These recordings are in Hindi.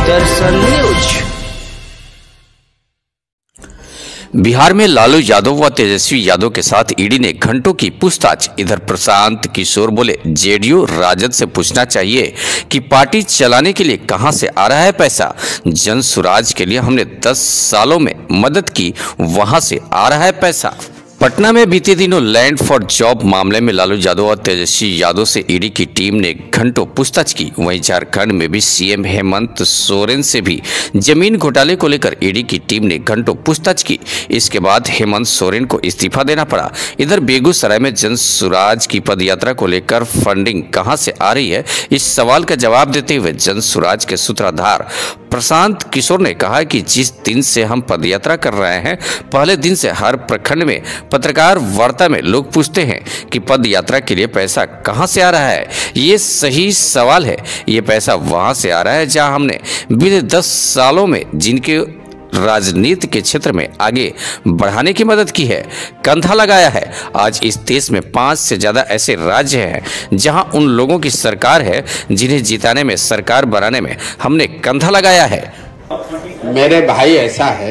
दर्शन न्यूज। बिहार में लालू यादव व तेजस्वी यादव के साथ ईडी ने घंटों की पूछताछ। इधर प्रशांत किशोर बोले, जेडीयू राजद से पूछना चाहिए कि पार्टी चलाने के लिए कहां से आ रहा है पैसा। जन सुराज के लिए हमने 10 सालों में मदद की, वहां से आ रहा है पैसा। पटना में बीते दिनों लैंड फॉर जॉब मामले में लालू यादव और तेजस्वी यादव से ईडी की टीम ने घंटों पूछताछ की। वहीं झारखंड में भी सीएम हेमंत सोरेन से भी जमीन घोटाले को लेकर ईडी की टीम ने घंटों पूछताछ की। इसके बाद हेमंत सोरेन को इस्तीफा देना पड़ा। इधर बेगूसराय में जन सुराज की पदयात्रा को लेकर फंडिंग कहां से आ रही है, इस सवाल का जवाब देते हुए जन सुराज के सूत्रधार प्रशांत किशोर ने कहा कि जिस दिन से हम पदयात्रा कर रहे हैं, पहले दिन से हर प्रखंड में पत्रकार वार्ता में लोग पूछते हैं कि पद यात्रा के लिए पैसा कहां से आ रहा है। ये सही सवाल है। ये पैसा वहां से आ रहा है जहां हमने बीते 10 सालों में जिनके राजनीति के क्षेत्र में आगे बढ़ाने की मदद की है, कंधा लगाया है। आज इस देश में 5 से ज्यादा ऐसे राज्य हैं जहां उन लोगों की सरकार है जिन्हें जिताने में, सरकार बनाने में हमने कंधा लगाया है। मेरे भाई, ऐसा है,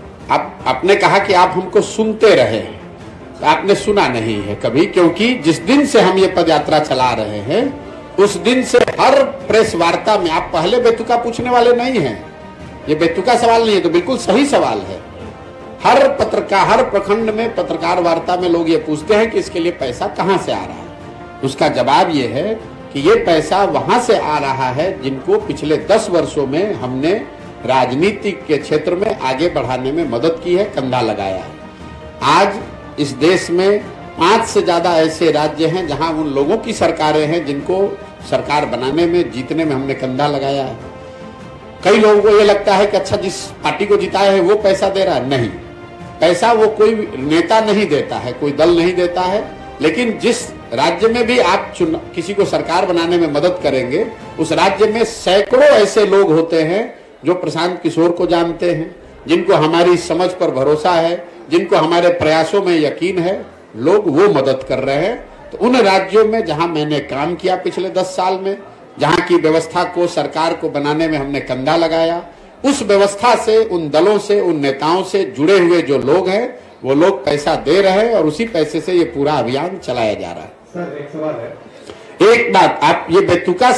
आपने कहा कि आप हमको सुनते रहे, आपने सुना नहीं है कभी, क्योंकि जिस दिन से हम ये पदयात्रा चला रहे हैं उस दिन से हर प्रेस वार्ता में आप पहले बेतुका पूछने वाले नहीं हैं। ये बेतुका सवाल नहीं है, तो बिल्कुल सही सवाल है। हर पत्रकार, हर प्रखंड में पत्रकार वार्ता में लोग ये पूछते हैं कि इसके लिए पैसा कहां से आ रहा है। उसका जवाब ये है कि ये पैसा वहां से आ रहा है जिनको पिछले 10 वर्षों में हमने राजनीति के क्षेत्र में आगे बढ़ाने में मदद की है, कंधा लगाया है। आज इस देश में 5 से ज्यादा ऐसे राज्य हैं जहां उन लोगों की सरकारें हैं जिनको सरकार बनाने में, जीतने में हमने कंधा लगाया है। कई लोगों को ये लगता है कि अच्छा, जिस पार्टी को जिताया है वो पैसा दे रहा है। नहीं, पैसा वो कोई नेता नहीं देता है, कोई दल नहीं देता है। लेकिन जिस राज्य में भी आप किसी को सरकार बनाने में मदद करेंगे, उस राज्य में सैकड़ों ऐसे लोग होते हैं जो प्रशांत किशोर को जानते हैं, जिनको हमारी समझ पर भरोसा है, जिनको हमारे प्रयासों में यकीन है, लोग वो मदद कर रहे हैं। तो उन राज्यों में जहां मैंने काम किया पिछले 10 साल में, जहां की व्यवस्था को, सरकार को बनाने में हमने कंधा लगाया, उस व्यवस्था से, उन दलों से, उन नेताओं से जुड़े हुए जो लोग हैं, वो लोग पैसा दे रहे हैं और उसी पैसे से ये पूरा अभियान चलाया जा रहा है। सर, एक सवाल है। एक बात, आप ये बेतुका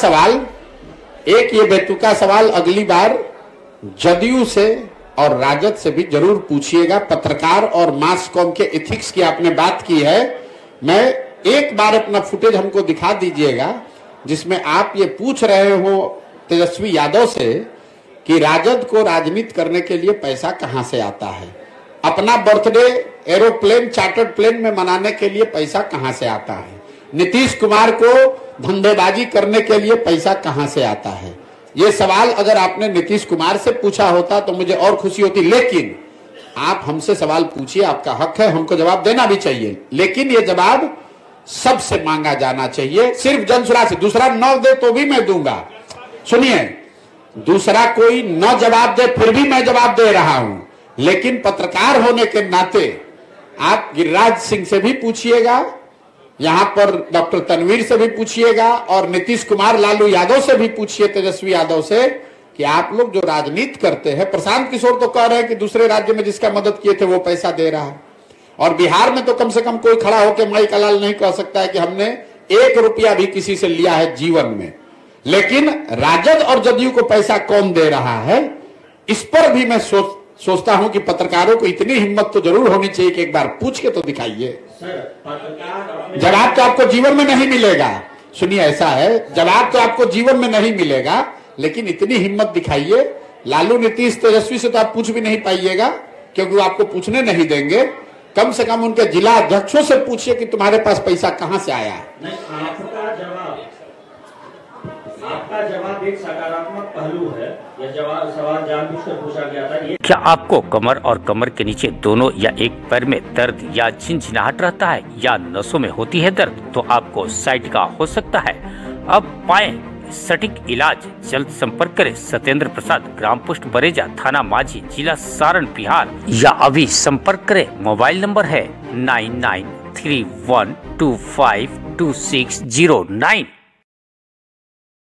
सवाल अगली बार जदयू से और राजद से भी जरूर पूछिएगा। पत्रकार और मास कॉम के एथिक्स की आपने बात की है। मैं एक बार अपना फुटेज हमको दिखा दीजिएगा जिसमें आप ये पूछ रहे हो तेजस्वी यादव से कि राजद को राजनीति करने के लिए पैसा कहां से आता है, अपना बर्थडे एरोप्लेन, चार्टर्ड प्लेन में मनाने के लिए पैसा कहां से आता है, नीतीश कुमार को धंधेबाजी करने के लिए पैसा कहां से आता है। ये सवाल अगर आपने नीतीश कुमार से पूछा होता तो मुझे और खुशी होती। लेकिन आप हमसे सवाल पूछिए, आपका हक है, हमको जवाब देना भी चाहिए। लेकिन ये जवाब सबसे मांगा जाना चाहिए, सिर्फ जनसुराज से। दूसरा न दे तो भी मैं दूंगा। सुनिए, दूसरा कोई न जवाब दे फिर भी मैं जवाब दे रहा हूं। लेकिन पत्रकार होने के नाते आप गिरिराज सिंह से भी पूछिएगा, यहां पर डॉक्टर तनवीर से भी पूछिएगा, और नीतीश कुमार, लालू यादव से भी पूछिए, तेजस्वी यादव से, कि आप लोग जो राजनीति करते हैं। प्रशांत किशोर तो कह रहे हैं कि दूसरे राज्य में जिसका मदद किए थे वो पैसा दे रहा है, और बिहार में तो कम से कम कोई खड़ा होकर माई का लाल नहीं कह सकता है कि हमने 1 रुपया भी किसी से लिया है जीवन में। लेकिन राजद और जदयू को पैसा कौन दे रहा है, इस पर भी मैं सोचता हूं कि पत्रकारों को इतनी हिम्मत तो जरूर होनी चाहिए कि एक बार पूछ के तो दिखाइए। जवाब तो आपको जीवन में नहीं मिलेगा। सुनिए, ऐसा है, जवाब तो आपको जीवन में नहीं मिलेगा, लेकिन इतनी हिम्मत दिखाइए। लालू, नीतीश, तेजस्वी से तो आप पूछ भी नहीं पाइएगा, क्योंकि वो आपको पूछने नहीं देंगे। कम से कम उनके जिला अध्यक्षों से पूछिए कि तुम्हारे पास पैसा कहां से आया है। आपका जवाब एक सकारात्मक पहलू है। यह सवाल जानबूझकर पूछा गया था। क्या आपको कमर और कमर के नीचे दोनों या एक पैर में दर्द या झिनझिनाहट रहता है, या नसों में होती है दर्द, तो आपको साइटिका हो सकता है। अब पाएं सटीक इलाज। जल्द संपर्क करें सत्येंद्र प्रसाद, ग्राम पोस्ट बरेजा, थाना माझी, जिला सारण, बिहार, या अभी संपर्क करें। मोबाइल नंबर है 9931252609।